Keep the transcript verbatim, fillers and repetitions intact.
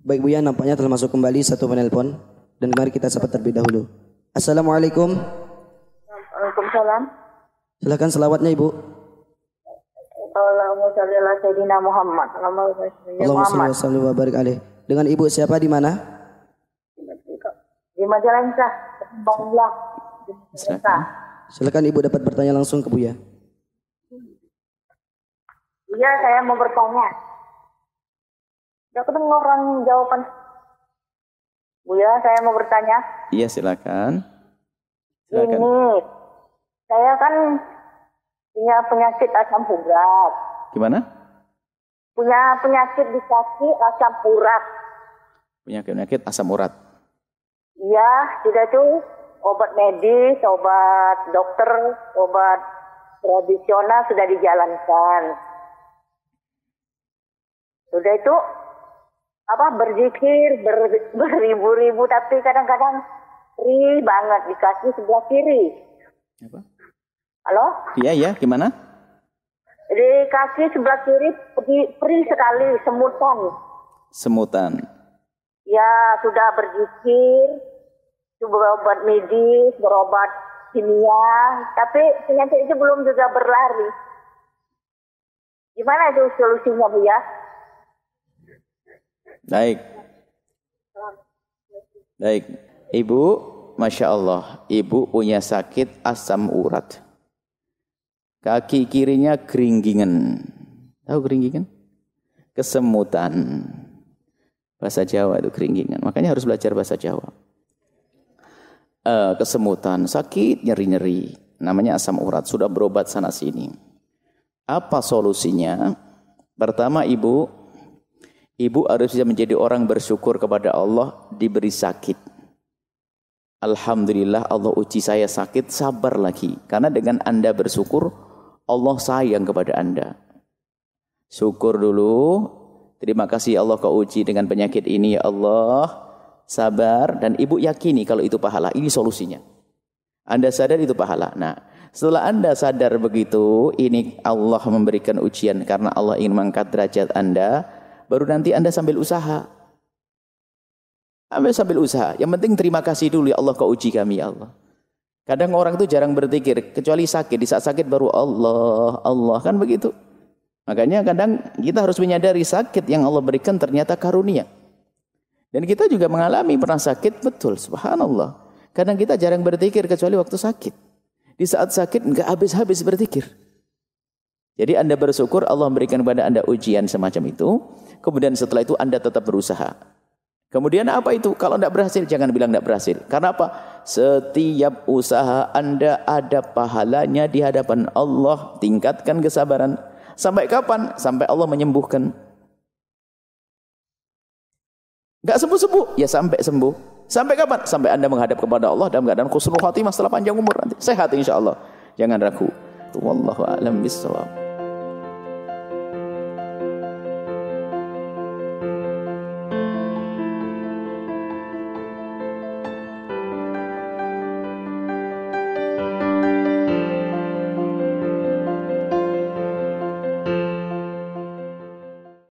Baik Buya, nampaknya telah masuk kembali satu penelpon dan mari kita sapa terlebih dahulu. Assalamualaikum. Waalaikumsalam. Silakan selawatnya Ibu. Allahumma shalli ala sayyidina Muhammad. Allahumma shalli wa sallim wa barik alaih. Dengan Ibu siapa di mana? Di Majalengka, Bangla. Silakan. Silakan Ibu dapat bertanya langsung ke Buya. Iya, saya mau bertanya. Tidak kedengaran jawaban. Buya, saya mau bertanya. Iya, silakan. Silakan. Ini, saya kan punya penyakit asam urat. Gimana? Punya penyakit di kaki asam urat. Penyakit-penyakit asam urat. Iya, tidak tuh obat medis, obat dokter, obat tradisional sudah dijalankan. Sudah itu apa berzikir ber, beribu-ribu tapi kadang-kadang perih banget di kaki sebelah kiri. Apa? Halo? Iya, iya, gimana? Di kaki sebelah kiri perih, perih sekali, semutan. Semutan. Ya, sudah berzikir, berobat medis, berobat kimia, tapi penyakit itu belum juga berlari. Gimana itu solusinya, Bu ya? Baik. Baik. Ibu, Masya Allah, Ibu punya sakit asam urat. Kaki kirinya geringgingan. Tahu geringgingan? Kesemutan. Bahasa Jawa itu geringgingan. Makanya harus belajar bahasa Jawa. Uh, kesemutan, sakit, nyeri-nyeri. Namanya asam urat. Sudah berobat sana sini. Apa solusinya? Pertama, Ibu, Ibu harus bisa menjadi orang bersyukur kepada Allah diberi sakit. Alhamdulillah Allah uji saya sakit, sabar lagi. Karena dengan Anda bersyukur, Allah sayang kepada Anda. Syukur dulu. Terima kasih Allah kau uji dengan penyakit ini ya Allah. Sabar dan Ibu yakini kalau itu pahala. Ini solusinya. Anda sadar itu pahala. Nah, setelah Anda sadar begitu, ini Allah memberikan ujian karena Allah ingin mengangkat derajat Anda. Baru nanti Anda sambil usaha. Ambil sambil usaha. Yang penting terima kasih dulu ya Allah kau uji kami ya Allah. Kadang orang itu jarang berpikir. Kecuali sakit. Di saat sakit baru Allah. Allah kan begitu. Makanya kadang kita harus menyadari sakit yang Allah berikan ternyata karunia. Dan kita juga mengalami pernah sakit. Betul. Subhanallah. Kadang kita jarang berpikir kecuali waktu sakit. Di saat sakit enggak habis-habis berpikir. Jadi Anda bersyukur Allah memberikan kepada Anda ujian semacam itu. Kemudian setelah itu Anda tetap berusaha. Kemudian apa itu? Kalau tidak berhasil, jangan bilang tidak berhasil. Karena apa? Setiap usaha Anda ada pahalanya di hadapan Allah. Tingkatkan kesabaran. Sampai kapan? Sampai Allah menyembuhkan. Enggak sembuh-sembuh? Ya sampai sembuh. Sampai kapan? Sampai Anda menghadap kepada Allah dalam keadaan husnul khatimah setelah panjang umur nanti. Sehat insya Allah. Jangan ragu. Wallahu a'lam bishawab.